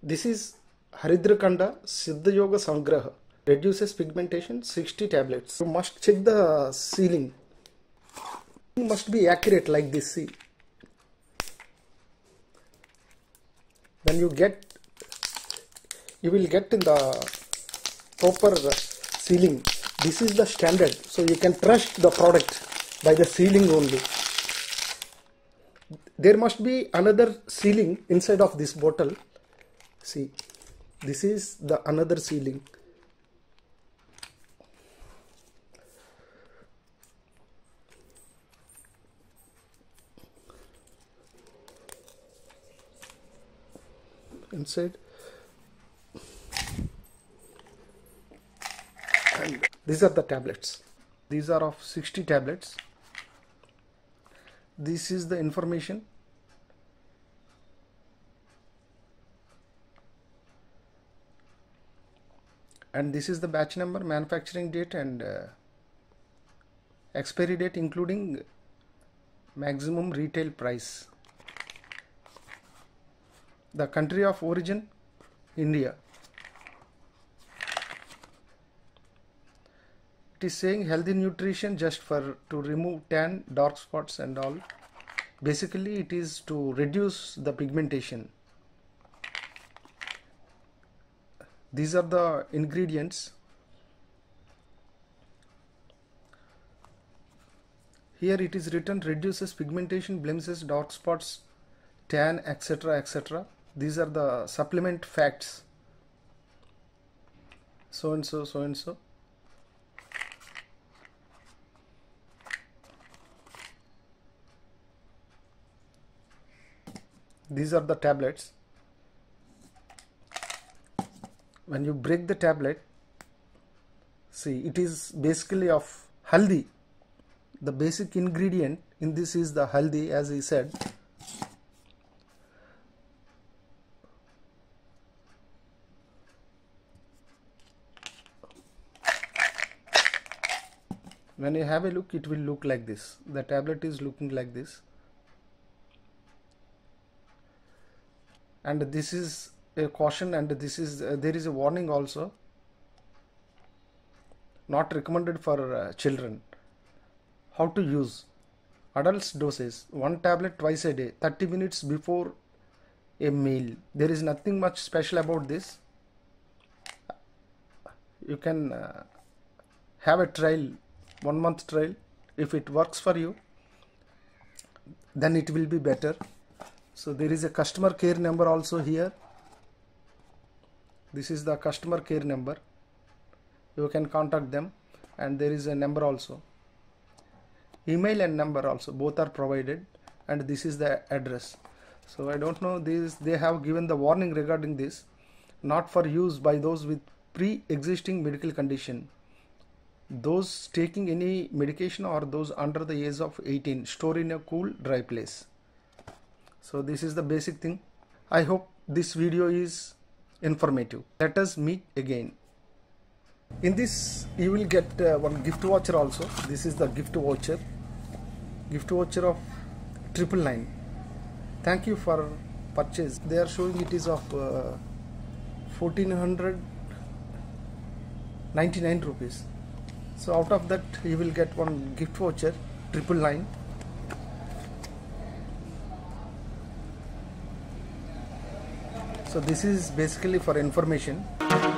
This is Haridrakanda Siddha Yoga Sangraha. Reduces pigmentation, 60 tablets. You must check the sealing. It must be accurate like this. See, when you will get in the proper sealing. This is the standard, so you can trust the product by the sealing only. There must be another sealing inside of this bottle. See, this is the another sealing. Inside, and these are the tablets. These are of 60 tablets. This is the information. And this is the batch number, manufacturing date, and expiry date, including maximum retail price. The country of origin, India. It is saying healthy nutrition just to remove tan, dark spots and all. Basically it is to reduce the pigmentation. These are the ingredients. Here it is written reduces pigmentation, blemishes, dark spots, tan, etc., etc. These are the supplement facts. So and so, so and so. These are the tablets. When you break the tablet, see, it is basically of haldi. The basic ingredient in this is the haldi, as he said. When you have a look, it will look like this. The tablet is looking like this. And this is a caution, and this is there is a warning also. Not recommended for children. How to use. Adults doses, 1 tablet twice a day, 30 minutes before a meal. There is nothing much special about this. You can have a trial, 1 month trial. If it works for you, then it will be better. So there is a customer care number also here. This is the customer care number. You can contact them, and there is a number also. Email and number also, both are provided, and this is the address. So I don't know, they have given the warning regarding this. Not for use by those with pre-existing medical condition, those taking any medication, or those under the age of 18. Store in a cool, dry place. So this is the basic thing. I hope this video is informative. Let us meet again. In this you will get one gift voucher also. This is the gift voucher. Gift voucher of 999. Thank you for purchase. They are showing it is of 1499 rupees. So out of that you will get one gift voucher 999. So this is basically for information.